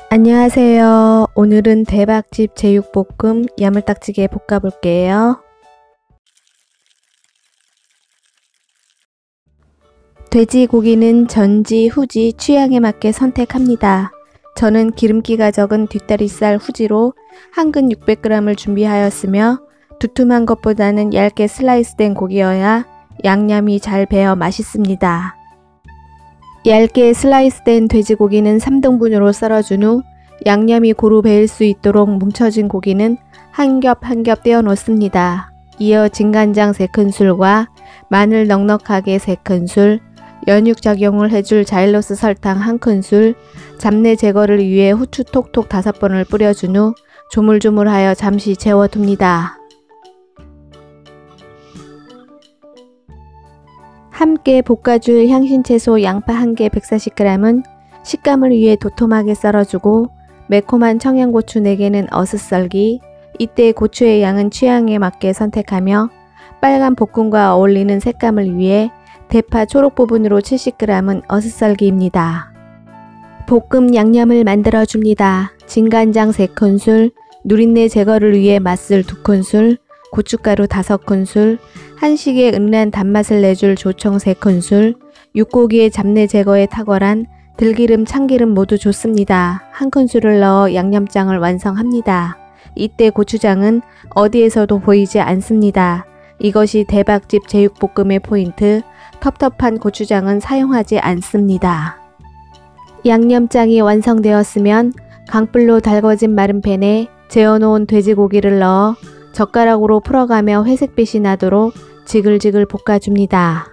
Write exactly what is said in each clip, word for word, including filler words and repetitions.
안녕하세요. 오늘은 대박집 제육볶음 야물딱지게 볶아볼게요. 돼지고기는 전지, 후지 취향에 맞게 선택합니다. 저는 기름기가 적은 뒷다리살 후지로 한근 육백 그램을 준비하였으며 두툼한 것보다는 얇게 슬라이스된 고기여야 양념이 잘 배어 맛있습니다. 얇게 슬라이스된 돼지고기는 삼 등분으로 썰어준 후 양념이 고루 배일 수 있도록 뭉쳐진 고기는 한 겹 한 겹 떼어 놓습니다. 이어 진간장 세 큰술과 마늘 넉넉하게 세 큰술, 연육 작용을 해줄 자일로스 설탕 한 큰술, 잡내 제거를 위해 후추 톡톡 다섯 번을 뿌려준 후 조물조물하여 잠시 재워둡니다. 함께 볶아줄 향신채소 양파 한 개 백사십 그램은 식감을 위해 도톰하게 썰어주고 매콤한 청양고추 네 개는 어슷 썰기, 이때 고추의 양은 취향에 맞게 선택하며 빨간 볶음과 어울리는 색감을 위해 대파 초록 부분으로 칠십 그램은 어슷 썰기입니다. 볶음 양념을 만들어 줍니다. 진간장 세 큰술, 누린내 제거를 위해 맛술 두 큰술, 고춧가루 다섯 큰술, 한식의 은은한 단맛을 내줄 조청 세 큰술, 육고기의 잡내 제거에 탁월한 들기름, 참기름 모두 좋습니다. 한 큰술을 넣어 양념장을 완성합니다. 이때 고추장은 어디에서도 보이지 않습니다. 이것이 대박집 제육볶음의 포인트, 텁텁한 고추장은 사용하지 않습니다. 양념장이 완성되었으면 강불로 달궈진 마른 팬에 재워놓은 돼지고기를 넣어 젓가락으로 풀어가며 회색빛이 나도록 지글지글 볶아줍니다.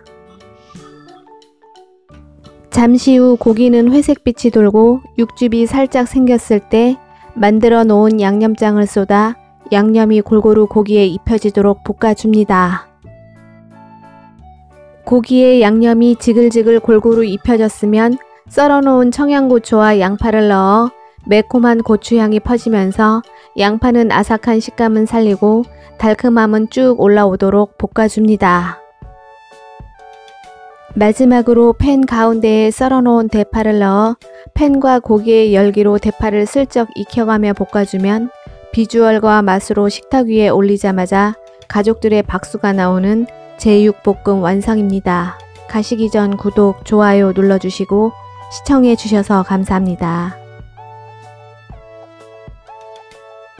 잠시 후 고기는 회색빛이 돌고 육즙이 살짝 생겼을 때 만들어 놓은 양념장을 쏟아 양념이 골고루 고기에 입혀지도록 볶아줍니다. 고기에 양념이 지글지글 골고루 입혀졌으면 썰어놓은 청양고추와 양파를 넣어 매콤한 고추향이 퍼지면서 양파는 아삭한 식감은 살리고 달큼함은 쭉 올라오도록 볶아줍니다. 마지막으로 팬 가운데에 썰어놓은 대파를 넣어 팬과 고기의 열기로 대파를 슬쩍 익혀가며 볶아주면 비주얼과 맛으로 식탁 위에 올리자마자 가족들의 박수가 나오는 제육볶음 완성입니다. 가시기 전 구독, 좋아요 눌러주시고 시청해주셔서 감사합니다.